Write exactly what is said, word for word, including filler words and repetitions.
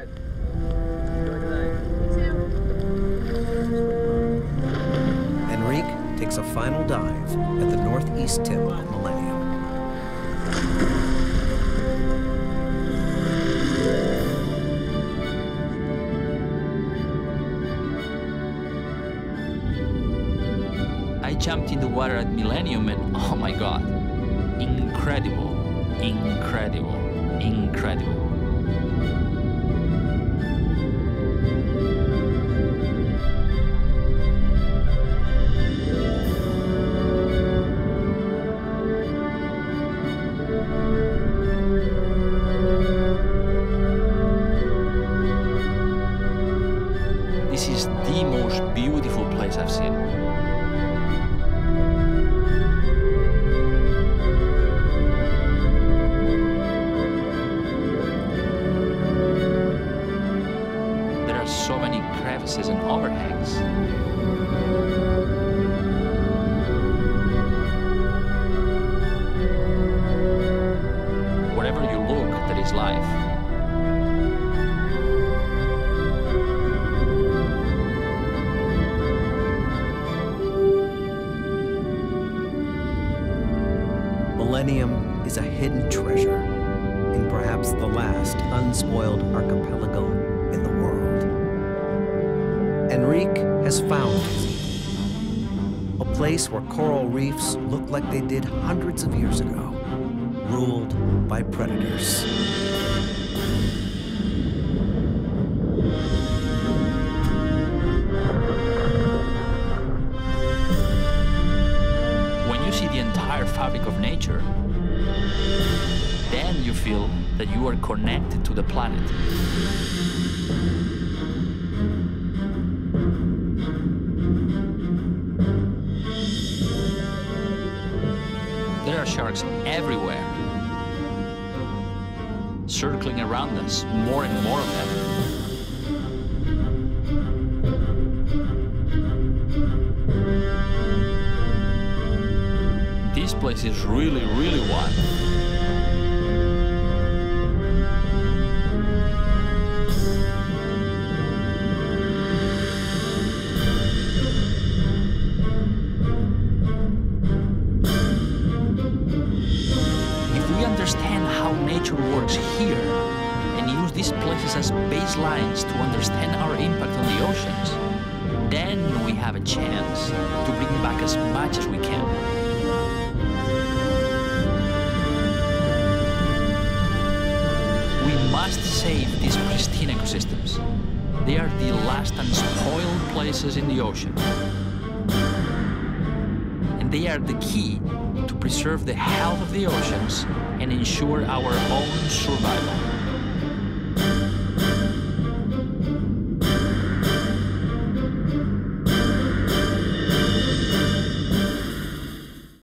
Alright. Enjoy the day. Enrique takes a final dive at the northeast tip of Millennium. I jumped in the water at Millennium and oh my god, incredible, incredible, incredible. This is the most beautiful place I've seen. So many crevices and overhangs. Wherever you look, there is life. Millennium is a hidden treasure in perhaps the last unspoiled archipelago in the world. Enrique has found his Eden, a place where coral reefs look like they did hundreds of years ago, ruled by predators. When you see the entire fabric of nature, then you feel that you are connected to the planet. There are sharks everywhere, circling around us, more and more of them. This place is really, really wild. Understand how nature works here and use these places as baselines to understand our impact on the oceans, then we have a chance to bring back as much as we can. We must save these pristine ecosystems. They are the last unspoiled places in the ocean. And they are the key to preserve the health of the oceans and ensure our own survival.